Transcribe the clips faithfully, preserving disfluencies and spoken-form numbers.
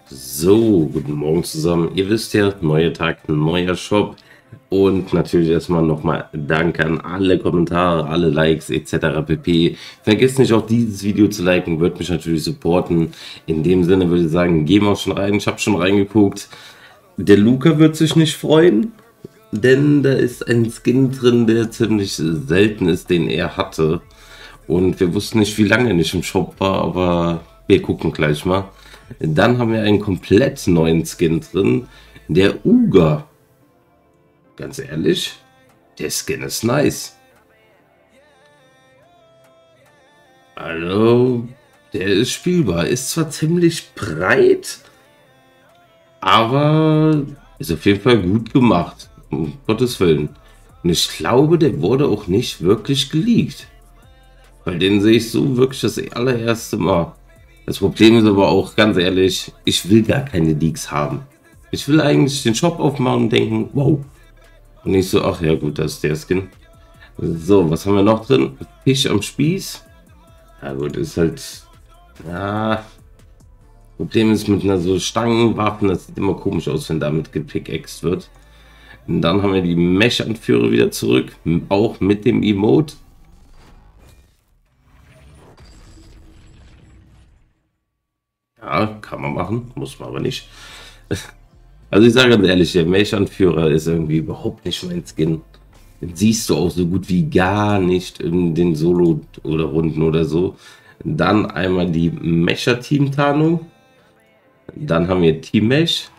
So, guten Morgen zusammen. Ihr wisst ja, neuer Tag, neuer Shop. Und natürlich erstmal nochmal Dank an alle Kommentare, alle Likes et cetera pp. Vergesst nicht auch dieses Video zu liken, wird mich natürlich supporten. In dem Sinne würde ich sagen, gehen wir auch schon rein. Ich habe schon reingeguckt. Der Luca wird sich nicht freuen, denn da ist ein Skin drin, der ziemlich selten ist, den er hatte. Und wir wussten nicht, wie lange er nicht im Shop war, aber wir gucken gleich mal. Dann haben wir einen komplett neuen Skin drin, der Uga. Ganz ehrlich, der Skin ist nice. Also, der ist spielbar. Ist zwar ziemlich breit, aber ist auf jeden Fall gut gemacht. Um Gottes Willen. Und ich glaube, der wurde auch nicht wirklich geleakt. Weil den sehe ich so wirklich das allererste Mal. Das Problem ist aber auch, ganz ehrlich, ich will gar keine Leaks haben. Ich will eigentlich den Shop aufmachen und denken, wow. Und nicht so, ach ja gut, das ist der Skin. So, was haben wir noch drin? Fisch am Spieß. Ja gut, ist halt, ja. Problem ist mit einer so Stangenwaffen, das sieht immer komisch aus, wenn damit gepickaxt wird. Und dann haben wir die Mech-Anführer wieder zurück, auch mit dem Emote. Ja, kann man machen, muss man aber nicht. Also ich sage ganz ehrlich, der Mech-Anführer ist irgendwie überhaupt nicht mein Skin. Den siehst du auch so gut wie gar nicht in den Solo- oder Runden oder so. Dann einmal die Mecher-Team-Tarnung. Dann haben wir Team Mech.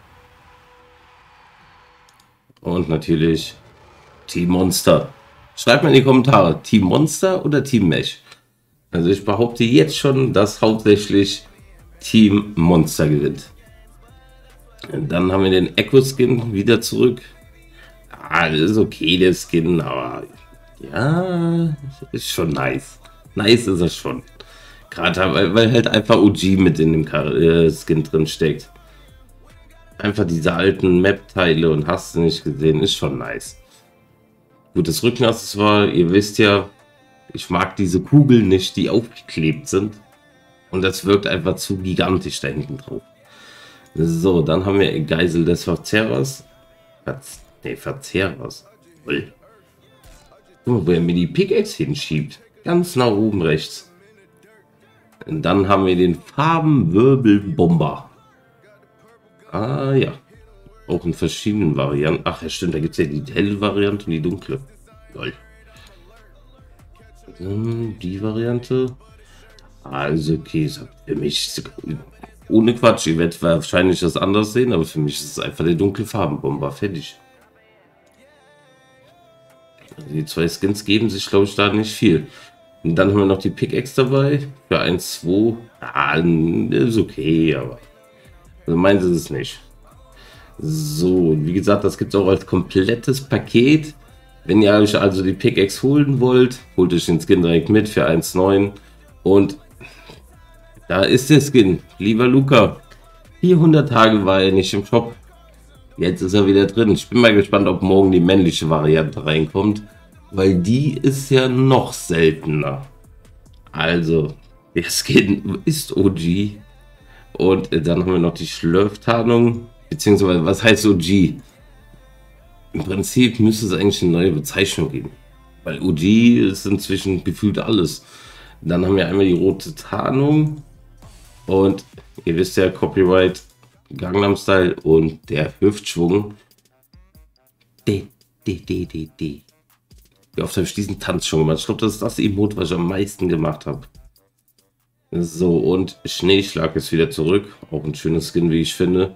Und natürlich Team Monster. Schreibt mal in die Kommentare, Team Monster oder Team Mech. Also ich behaupte jetzt schon, dass hauptsächlich Team Monster gewinnt. Dann haben wir den Echo Skin wieder zurück. Ah, das ist okay, der Skin, aber ja, ist schon nice. Nice ist er schon. Gerade weil, weil halt einfach O G mit in dem äh, Skin drin steckt. Einfach diese alten Map-Teile und hast du nicht gesehen, ist schon nice. Gutes Rückenaccessoire, ihr wisst ja, ich mag diese Kugeln nicht, die aufgeklebt sind. Und das wirkt einfach zu gigantisch da hinten drauf. So, dann haben wir Geisel des Verzehrers. Verz ne, Verzehrers. Guck mal, wo er mir die Pickaxe hinschiebt. Ganz nach oben rechts. Und dann haben wir den Farbenwirbelbomber. Ah ja. Auch in verschiedenen Varianten. Ach ja, stimmt, da gibt es ja die helle Variante und die dunkle. Lol. Die Variante. Also okay, für mich, ohne Quatsch, ihr werdet wahrscheinlich das anders sehen, aber für mich ist es einfach der dunkle Farbenbomber, fertig. Also die zwei Skins geben sich, glaube ich, da nicht viel. Und dann haben wir noch die Pickaxe dabei, für eins, zwei, ah, ist okay, aber also meins ist es nicht. So, wie gesagt, das gibt es auch als komplettes Paket. Wenn ihr euch also die Pickaxe holen wollt, holt euch den Skin direkt mit für eins Komma neun und da ist der Skin, lieber Luca. vierhundert Tage war er nicht im Shop. Jetzt ist er wieder drin. Ich bin mal gespannt, ob morgen die männliche Variante reinkommt. Weil die ist ja noch seltener. Also, der Skin ist O G. Und dann haben wir noch die Schlürftarnung. Beziehungsweise, was heißt O G? Im Prinzip müsste es eigentlich eine neue Bezeichnung geben. Weil O G ist inzwischen gefühlt alles. Dann haben wir einmal die rote Tarnung. Und ihr wisst ja, Copyright, Gangnam Style und der Hüftschwung. De, de, de, de, de. Wie oft habe ich diesen Tanz schon gemacht? Ich glaube, das ist das Emote, was ich am meisten gemacht habe. So, und Schneeschlag ist wieder zurück. Auch ein schönes Skin, wie ich finde.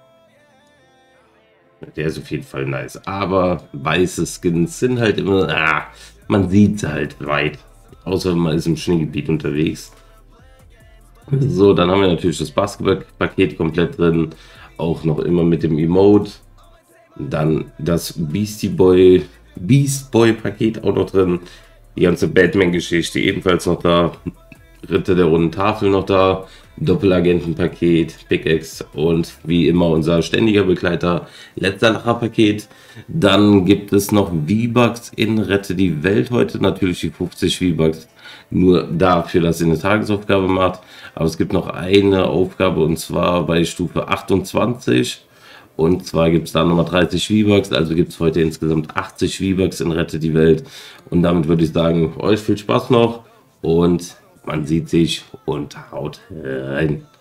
Der ist auf jeden Fall nice. Aber weiße Skins sind halt immer, ah, man sieht sie halt weit. Außer man ist im Schneegebiet unterwegs. So, dann haben wir natürlich das Basketballpaket komplett drin. Auch noch immer mit dem Emote. Dann das Beastie Boy, Beast Boy Paket auch noch drin. Die ganze Batman-Geschichte ebenfalls noch da. Ritter der runden Tafel noch da. Doppelagentenpaket, Pickaxe und wie immer unser ständiger Begleiter, letzter Lacher-Paket. Dann gibt es noch V-Bucks in Rette die Welt heute, natürlich die fünfzig V-Bucks, nur dafür, dass ihr eine Tagesaufgabe macht. Aber es gibt noch eine Aufgabe und zwar bei Stufe achtundzwanzig. Und zwar gibt es da nochmal dreißig V-Bucks, also gibt es heute insgesamt achtzig V-Bucks in Rette die Welt. Und damit würde ich sagen, euch viel Spaß noch und man sieht sich und haut rein.